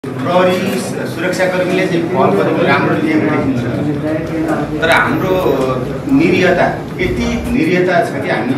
प्रहरी सुरक्षाकर्मीले चाहिँ फल पनि राम्रो दिएको देखिन्छ, तर हाम्रो निरीहता यति निरीहता छ कि हामी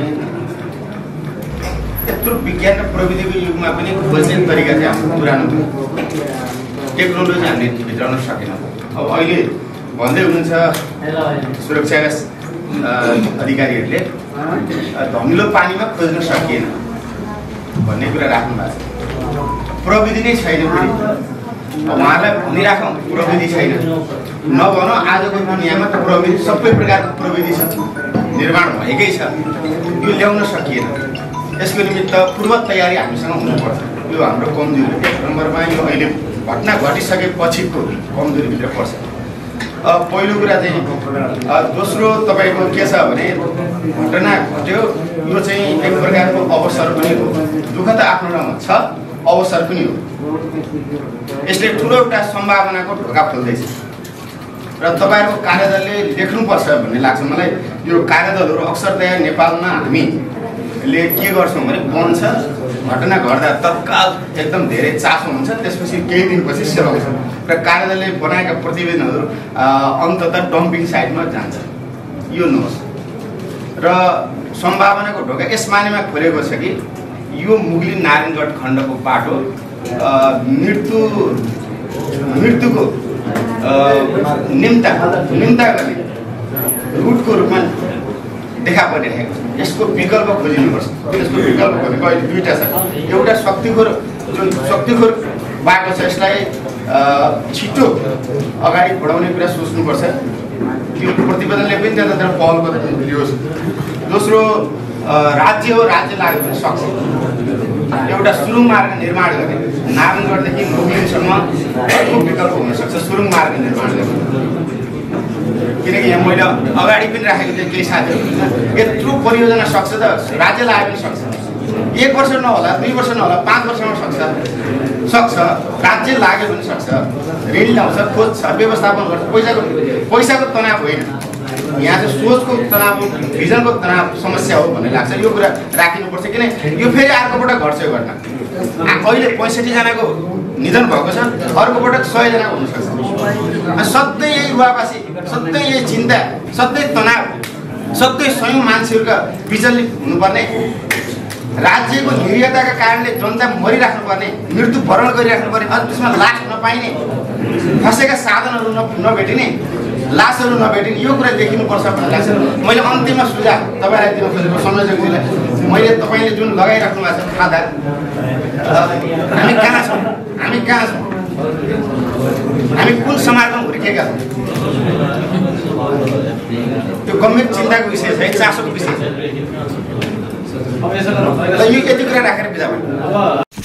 यत्रो विज्ञान र प्रविधिको युगमा पनि खोज्ने तरिका चाहिँ हाम्रो पुरानो टेक्नोलोजी हामीले भित्राउन सकेनौँ। अब अहिले भन्दै हुनुहुन्छ सुरक्षाका अधिकारीहरूले धमिलो पानीमा खोज्न सकिएन भन्ने कुरा राख्नु भएको छ। प्रविधि नै छैन, फेरि उहाँहरूलाई भनिराखौँ प्रविधि छैन नभनौँ। आजको दुनियाँमा त प्रविधि सबै प्रकारको प्रविधि छ, निर्माण भएकै छ, यो ल्याउन सकिएन। यसको निमित्त पूर्व तयारी हामीसँग हुनुपर्छ। यो हाम्रो कमजोरी एक नम्बरमा यो अहिले घटना घटिसकेपछिको कमजोरीभित्र पर्छ। पहिलो कुरा चाहिँ दोस्रो तपाईँको के छ भने घटना घट्यो, यो चाहिँ एक प्रकारको अवसर पनि हो। दुःख त आफ्नो ठाउँमा छ, अवसर पनि हो। यसले ठुलो एउटा सम्भावनाको ढोका खोल्दैछ र तपाईँहरूको कार्यदलले लेख्नुपर्छ भन्ने लाग्छ मलाई। यो कार्यदलहरू अक्सरतया नेपालमा हामीले के गर्छौँ भने बन्छ, घटना घट्दा तत्काल एकदम धेरै चासो हुन्छ, त्यसपछि केही दिनपछि सेलाउँछ र कार्यदलले बनाएका प्रतिवेदनहरू अन्ततः डम्पिङ साइटमा जान्छ। यो नहोस् र सम्भावनाको ढोका यस मानेमा खोलेको छ कि यो मुगली नारायणगढ खण्डको बाटो मृत्युको निम्ता गर्ने रुटको रूपमा देखा परिरहेको छ। यसको विकल्प खोजिनुपर्छ। यसको विकल्प भनेको अहिले दुईवटा छ। एउटा शक्तिखोर बाटो छ, यसलाई छिटो अगाडि बढाउने कुरा सोच्नुपर्छ। त्यो प्रतिवेदनले पनि त्यतातिर पहल गरेर लियोस्। दोस्रो राज्य हो, राज्य लाग्यो भने सक्छ एउटा सुरुङ मार्ग निर्माण गर्ने। नारायणगढदेखि मुगलिनसम्म अर्को विकल्प हुनसक्छ सुरुङ मार्ग निर्माण गर्ने। किनकि यहाँ मैले अगाडि पनि राखेको थिएँ केही साथीहरू, यत्रो परियोजना सक्छ त राज्य लाग्यो पनि सक्छ। 1 वर्ष नहोला, 2 वर्ष नहोला, 5 वर्षमा सक्छ। राज्य लाग्यो पनि सक्छ। ऋण ल्याउँछ, खोज्छ, व्यवस्थापन गर्छ। पैसाको तनाव होइन, यहाँ चाहिँ सोचको तनाव, भिजनको तनाव समस्या हो भन्ने लाग्छ। यो कुरा राखिनुपर्छ। किन यो फेरि अर्कोपटक घट्छ यो घटना। अहिले 65 जनाको निधन भएको छ, अर्कोपटक 100 जनाको हुनसक्छ। सधैँ यही रुवावासी, सधैँ यही चिन्ता, सधैँ तनाव, सधैँ स्वयं मान्छेहरूका विचलित हुनुपर्ने, राज्यको निरीहताका कारणले जनता मरिराख्नुपर्ने, मृत्यु भरण गरिराख्नुपर्ने, अझ त्यसमा लास नपाइने, फसेका साधनहरू नभेटिने, लासहरू नभेटिने, यो कुरा देखिनुपर्छ भन्ने लाग्छ। मैले अन्तिममा सुझाव तपाईँलाई दिन खोजेको संयोजकजीलाई, मैले तपाईँले जुन लगाइराख्नु भएको छ आधार, हामी कहाँ छौँ, हामी कुन समाजमा हुर्केका छौँ, त्यो गम्भीर चिन्ताको विषय छ, चासोको विषय छ। यो यति कुरा राखेर बिदा भयो।